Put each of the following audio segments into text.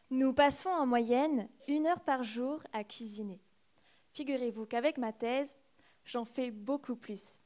Nous passons en moyenne 1 heure par jour à cuisiner. Figurez-vous qu'avec ma thèse, j'en fais beaucoup plus.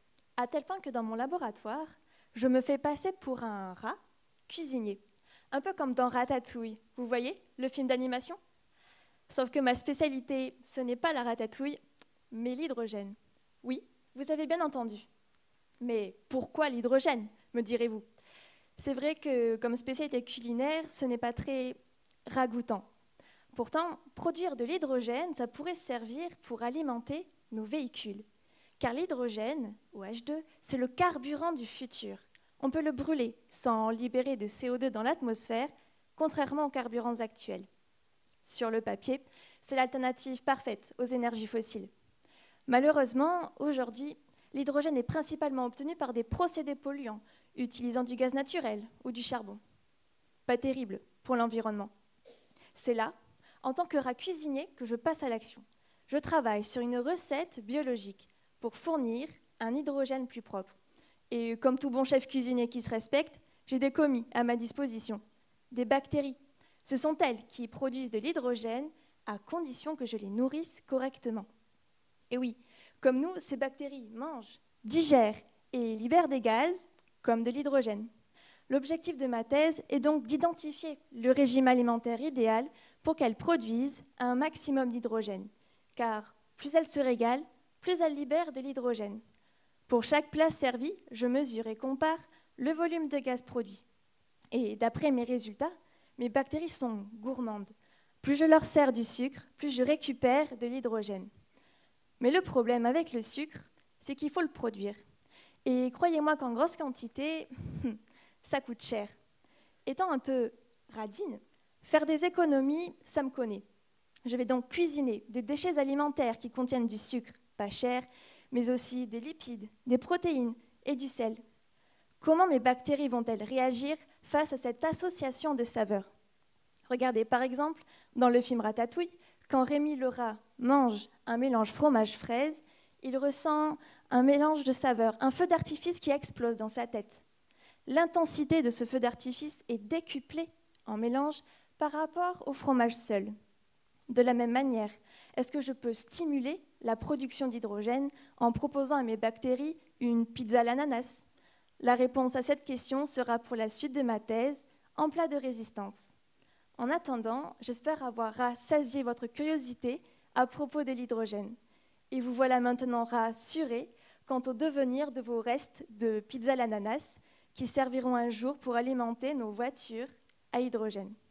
À tel point que dans mon laboratoire, je me fais passer pour un rat cuisinier. Un peu comme dans Ratatouille, vous voyez, le film d'animation? Sauf que ma spécialité, ce n'est pas la ratatouille, mais l'hydrogène. Oui, vous avez bien entendu. Mais pourquoi l'hydrogène, me direz-vous? C'est vrai que comme spécialité culinaire, ce n'est pas très ragoûtant. Pourtant, produire de l'hydrogène, ça pourrait servir pour alimenter nos véhicules. Car l'hydrogène, ou H2, c'est le carburant du futur. On peut le brûler sans libérer de CO2 dans l'atmosphère, contrairement aux carburants actuels. Sur le papier, c'est l'alternative parfaite aux énergies fossiles. Malheureusement, aujourd'hui, l'hydrogène est principalement obtenu par des procédés polluants, utilisant du gaz naturel ou du charbon. Pas terrible pour l'environnement. C'est là, en tant que rat cuisinier, que je passe à l'action. Je travaille sur une recette biologique pour fournir un hydrogène plus propre. Et comme tout bon chef cuisinier qui se respecte, j'ai des commis à ma disposition, des bactéries. Ce sont elles qui produisent de l'hydrogène à condition que je les nourrisse correctement. Et oui, comme nous, ces bactéries mangent, digèrent et libèrent des gaz comme de l'hydrogène. L'objectif de ma thèse est donc d'identifier le régime alimentaire idéal pour qu'elles produisent un maximum d'hydrogène. Car plus elles se régalent, plus elles libèrent de l'hydrogène. Pour chaque plat servi, je mesure et compare le volume de gaz produit. Et d'après mes résultats, mes bactéries sont gourmandes. Plus je leur sers du sucre, plus je récupère de l'hydrogène. Mais le problème avec le sucre, c'est qu'il faut le produire. Et croyez-moi qu'en grosse quantité, ça coûte cher. Étant un peu radine, faire des économies, ça me connaît. Je vais donc cuisiner des déchets alimentaires qui contiennent du sucre, pas cher, mais aussi des lipides, des protéines et du sel. Comment mes bactéries vont-elles réagir face à cette association de saveurs? Regardez, par exemple, dans le film Ratatouille, quand Rémi le rat mange un mélange fromage-fraise, il ressent un mélange de saveurs, un feu d'artifice qui explose dans sa tête. L'intensité de ce feu d'artifice est décuplée en mélange par rapport au fromage seul. De la même manière, est-ce que je peux stimuler la production d'hydrogène en proposant à mes bactéries une pizza à l'ananas? La réponse à cette question sera pour la suite de ma thèse, en plat de résistance. En attendant, j'espère avoir rassasié votre curiosité à propos de l'hydrogène. Et vous voilà maintenant rassurés quant au devenir de vos restes de pizza à l'ananas qui serviront un jour pour alimenter nos voitures à hydrogène.